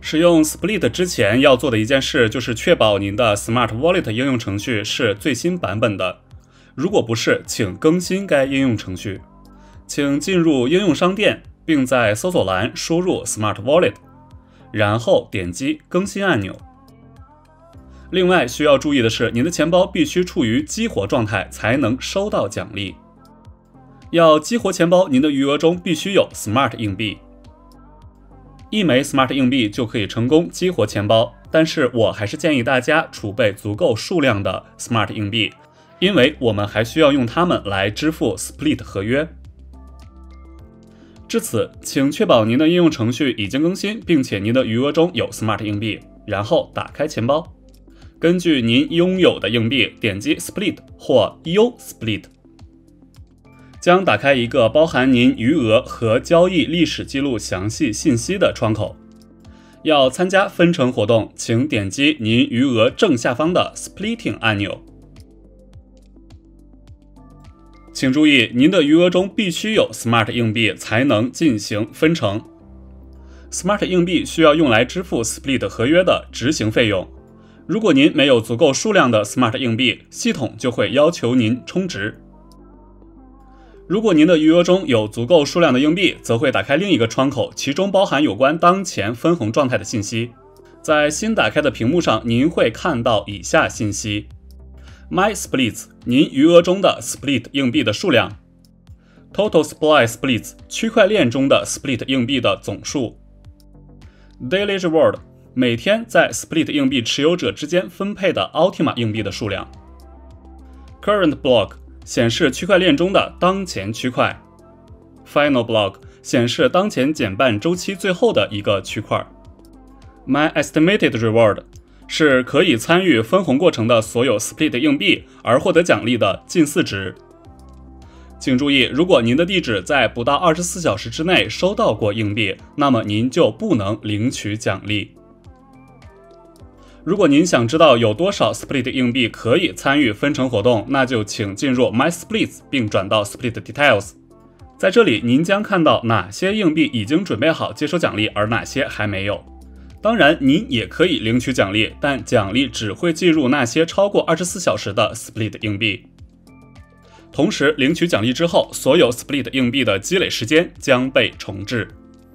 使用 Split 之前要做的一件事就是确保您的 Smart Wallet 应用程序是最新版本的。如果不是，请更新该应用程序。请进入应用商店，并在搜索栏输入 Smart Wallet， 然后点击更新按钮。另外需要注意的是，您的钱包必须处于激活状态才能收到奖励。要激活钱包，您的余额中必须有 Smart 硬币。1枚 Smart 硬币就可以成功激活钱包，但是我还是建议大家储备足够数量的 Smart 硬币，因为我们还需要用它们来支付 Split 合约。至此，请确保您的应用程序已经更新，并且您的余额中有 Smart 硬币，然后打开钱包。根据您拥有的硬币，点击 Split 或 U Split， 将打开一个包含您余额和交易历史记录详细信息的窗口。要参加分成活动，请点击您余额正下方的 Splitting 按钮。请注意，您的余额中必须有 Smart 硬币才能进行分成。Smart 硬币需要用来支付 Split 合约的执行费用。如果您没有足够数量的 Smart 硬币，系统就会要求您充值。如果您的余额中有足够数量的硬币，则会打开另一个窗口，其中包含有关当前分红状态的信息。在新打开的屏幕上，您会看到以下信息：My Splits， 您余额中的 Split 硬币的数量 ；Total Supply Splits， 区块链中的 Split 硬币的总数 ；Daily Reward， 每天在 Split 硬币持有者之间分配的 Ultima 硬币的数量 ；Current Block， 显示区块链中的当前区块 ；Final Block， 显示当前减半周期最后的一个区块。My Estimated Reward，是可以参与分红过程的所有 Split 硬币而获得奖励的近似值。请注意，如果您的地址在不到24小时之内收到过硬币，那么您就不能领取奖励。如果您想知道有多少 Split 硬币可以参与分成活动，那就请进入 My Splits 并转到 Split Details。在这里，您将看到哪些硬币已经准备好接收奖励，而哪些还没有。当然，您也可以领取奖励，但奖励只会计入那些超过24小时的 Split 硬币。同时，领取奖励之后，所有 Split 硬币的积累时间将被重置。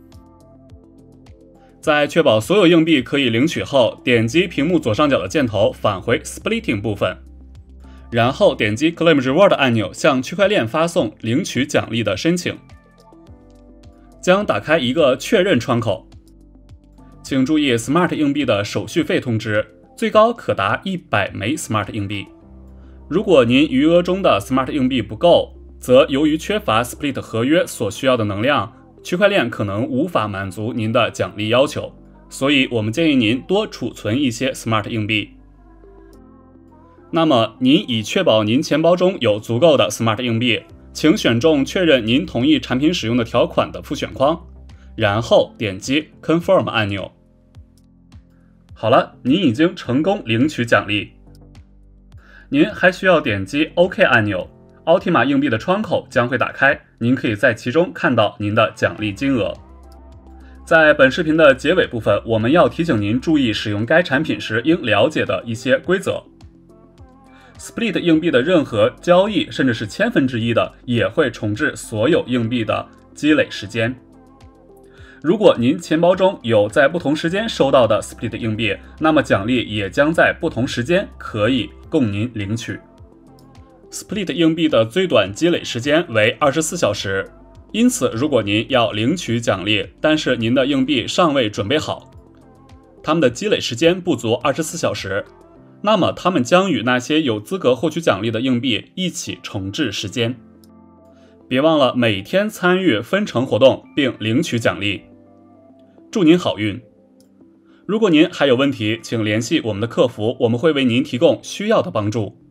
在确保所有硬币可以领取后，点击屏幕左上角的箭头返回 Splitting 部分，然后点击 Claim Reward 按钮，向区块链发送领取奖励的申请。将打开一个确认窗口。请注意 Smart 硬币的手续费通知，最高可达100枚 Smart 硬币。如果您余额中的 Smart 硬币不够，则由于缺乏 Split 合约所需要的能量，区块链可能无法满足您的奖励要求，所以我们建议您多储存一些 Smart 硬币。那么，您已确保您钱包中有足够的 Smart 硬币，请选中确认您同意产品使用的条款的复选框，然后点击 Confirm 按钮。好了，您已经成功领取奖励。您还需要点击 OK 按钮， Ultima 硬币的窗口将会打开，您可以在其中看到您的奖励金额。在本视频的结尾部分，我们要提醒您注意使用该产品时应了解的一些规则。Split 硬币的任何交易，甚至是1/1000的，也会重置所有硬币的积累时间。如果您钱包中有在不同时间收到的 Split 硬币，那么奖励也将在不同时间可以供您领取。Split 硬币的最短积累时间为24小时，因此如果您要领取奖励，但是您的硬币尚未准备好，它们的积累时间不足24小时，那么它们将与那些有资格获取奖励的硬币一起重置时间。别忘了每天参与分成活动并领取奖励。祝您好运！如果您还有问题，请联系我们的客服，我们会为您提供需要的帮助。